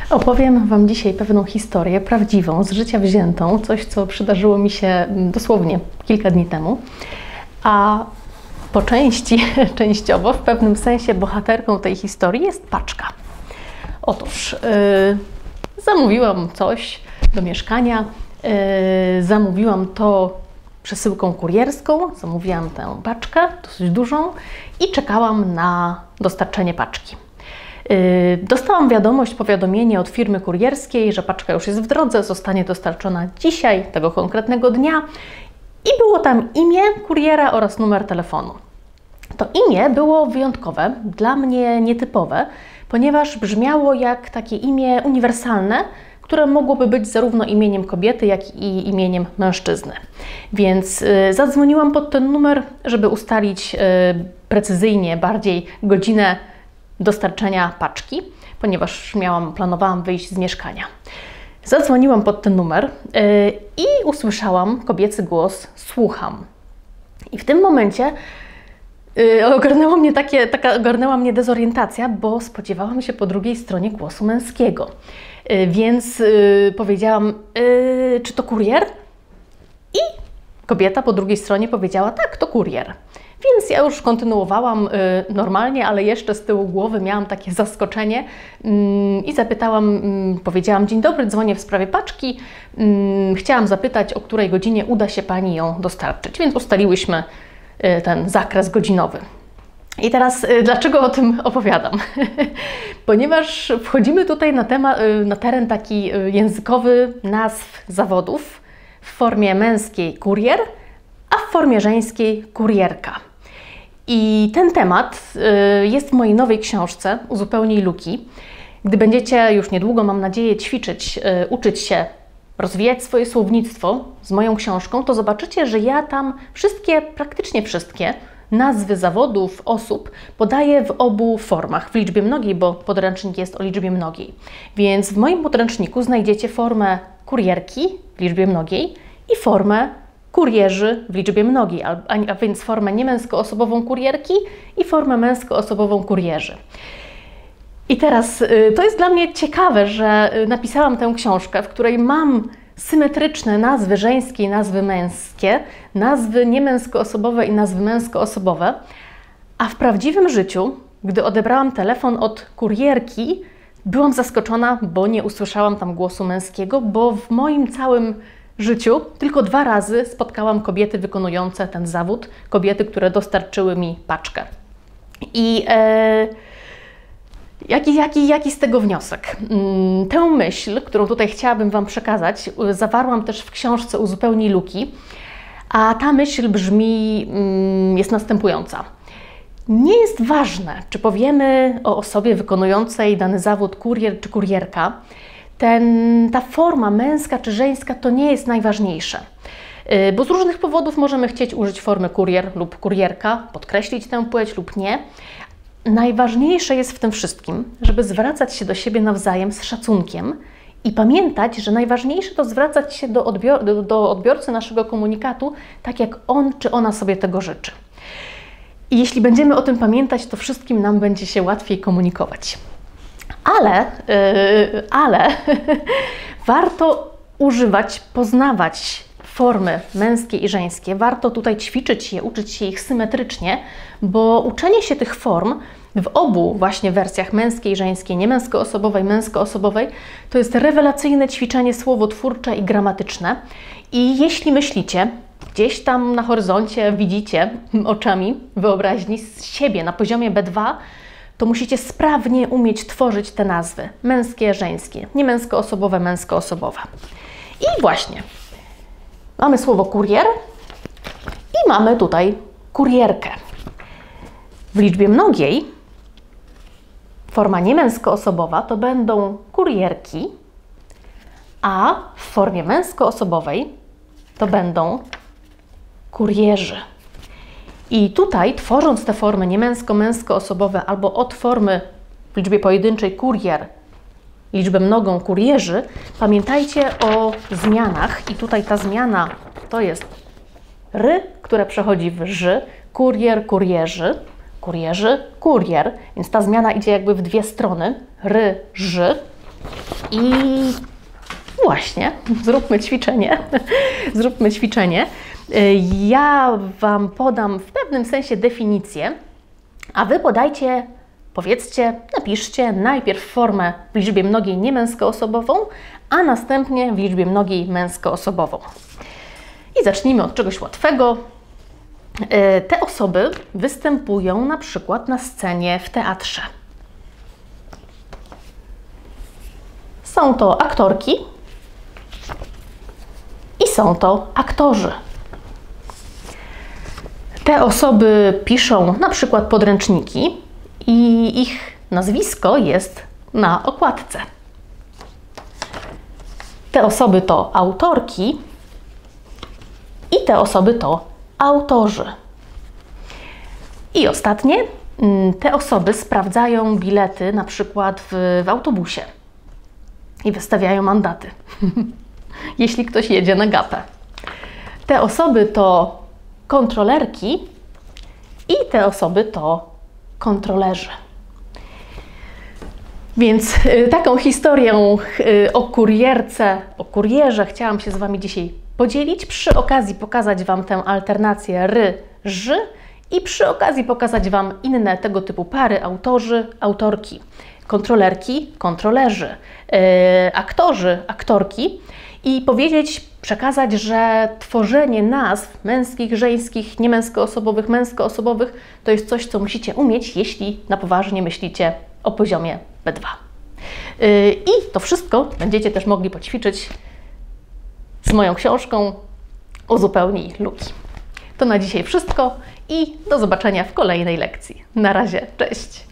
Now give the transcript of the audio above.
Opowiem Wam dzisiaj pewną historię prawdziwą, z życia wziętą, coś co przydarzyło mi się dosłownie kilka dni temu, a po części, częściowo, w pewnym sensie bohaterką tej historii jest paczka. Otóż zamówiłam coś do mieszkania, zamówiłam to przesyłką kurierską, zamówiłam tę paczkę, dosyć dużą i czekałam na dostarczenie paczki. Dostałam powiadomienie od firmy kurierskiej, że paczka już jest w drodze, zostanie dostarczona dzisiaj, tego konkretnego dnia i było tam imię kuriera oraz numer telefonu. To imię było wyjątkowe, dla mnie nietypowe, ponieważ brzmiało jak takie imię uniwersalne, które mogłoby być zarówno imieniem kobiety, jak i imieniem mężczyzny. Więc zadzwoniłam pod ten numer, żeby ustalić precyzyjnie, bardziej godzinę dostarczenia paczki, ponieważ planowałam wyjść z mieszkania. Zadzwoniłam pod ten numer i usłyszałam kobiecy głos: słucham. I w tym momencie ogarnęła mnie dezorientacja, bo spodziewałam się po drugiej stronie głosu męskiego. Więc powiedziałam: czy to kurier? I kobieta po drugiej stronie powiedziała: tak, to kurier. Więc ja już kontynuowałam normalnie, ale jeszcze z tyłu głowy miałam takie zaskoczenie i powiedziałam: dzień dobry, dzwonię w sprawie paczki. Chciałam zapytać, o której godzinie uda się Pani ją dostarczyć, więc ustaliłyśmy ten zakres godzinowy. I teraz dlaczego o tym opowiadam? Ponieważ wchodzimy tutaj na teren taki językowy nazw zawodów w formie męskiej kurier, a w formie żeńskiej kurierka. I ten temat jest w mojej nowej książce Uzupełnij luki. Gdy będziecie już niedługo, mam nadzieję, ćwiczyć, uczyć się, rozwijać swoje słownictwo z moją książką, to zobaczycie, że ja tam praktycznie wszystkie nazwy zawodów, osób podaję w obu formach, w liczbie mnogiej, bo podręcznik jest o liczbie mnogiej. Więc w moim podręczniku znajdziecie formę kurierki w liczbie mnogiej i formę kurierzy w liczbie mnogiej, a więc formę niemęskoosobową kurierki i formę męskoosobową kurierzy. I teraz to jest dla mnie ciekawe, że napisałam tę książkę, w której mam symetryczne nazwy żeńskie i nazwy męskie, nazwy niemęskoosobowe i nazwy męskoosobowe, a w prawdziwym życiu, gdy odebrałam telefon od kurierki, byłam zaskoczona, bo nie usłyszałam tam głosu męskiego, bo w moim całym życiu tylko 2 razy spotkałam kobiety wykonujące ten zawód, kobiety, które dostarczyły mi paczkę. I jaki z tego wniosek? Tę myśl, którą tutaj chciałabym Wam przekazać, zawarłam też w książce Uzupełnij luki, a ta myśl jest następująca. Nie jest ważne, czy powiemy o osobie wykonującej dany zawód kurier czy kurierka. Ta forma męska czy żeńska to nie jest najważniejsze, bo z różnych powodów możemy chcieć użyć formy kurier lub kurierka, podkreślić tę płeć lub nie. Najważniejsze jest w tym wszystkim, żeby zwracać się do siebie nawzajem z szacunkiem i pamiętać, że najważniejsze to zwracać się do odbiorcy naszego komunikatu tak, jak on czy ona sobie tego życzy. I jeśli będziemy o tym pamiętać, to wszystkim nam będzie się łatwiej komunikować. Ale warto poznawać formy męskie i żeńskie. Warto tutaj ćwiczyć je, uczyć się ich symetrycznie, bo uczenie się tych form w obu właśnie wersjach męskiej, żeńskiej, niemęskoosobowej, męskoosobowej, to jest rewelacyjne ćwiczenie słowotwórcze i gramatyczne. I jeśli myślicie, gdzieś tam na horyzoncie widzicie oczami wyobraźni z siebie na poziomie B2, to musicie sprawnie umieć tworzyć te nazwy męskie, żeńskie, niemęskoosobowe, męskoosobowe. I właśnie mamy słowo kurier i mamy tutaj kurierkę. W liczbie mnogiej forma niemęskoosobowa to będą kurierki, a w formie męskoosobowej to będą kurierzy. I tutaj, tworząc te formy niemęsko-męskoosobowe albo od formy w liczbie pojedynczej kurier, liczbę mnogą kurierzy, pamiętajcie o zmianach. I tutaj ta zmiana to jest ry, które przechodzi w ży, kurier, kurierzy, kurierzy, kurier. Więc ta zmiana idzie jakby w 2 strony. Ry, ży. I właśnie, zróbmy ćwiczenie. Zróbmy ćwiczenie. Ja Wam podam w pewnym sensie definicję, a Wy podajcie, powiedzcie, napiszcie najpierw formę w liczbie mnogiej niemęskoosobową, a następnie w liczbie mnogiej męskoosobową. I zacznijmy od czegoś łatwego. Te osoby występują na przykład na scenie w teatrze. Są to aktorki i są to aktorzy. Te osoby piszą na przykład podręczniki i ich nazwisko jest na okładce. Te osoby to autorki i te osoby to autorzy. I ostatnie, te osoby sprawdzają bilety na przykład w autobusie i wystawiają mandaty, jeśli ktoś jedzie na gapę. Te osoby to kontrolerki i te osoby to kontrolerzy. Więc taką historię o kurierce, o kurierze chciałam się z Wami dzisiaj podzielić. Przy okazji pokazać Wam tę alternację ry, ży i przy okazji pokazać Wam inne tego typu pary, autorzy, autorki, kontrolerki, kontrolerzy, aktorzy, aktorki i powiedzieć, przekazać, że tworzenie nazw męskich, żeńskich, niemęskoosobowych, męskoosobowych to jest coś, co musicie umieć, jeśli na poważnie myślicie o poziomie B2. I to wszystko będziecie też mogli poćwiczyć z moją książką Uzupełnij luki. To na dzisiaj wszystko i do zobaczenia w kolejnej lekcji. Na razie, cześć!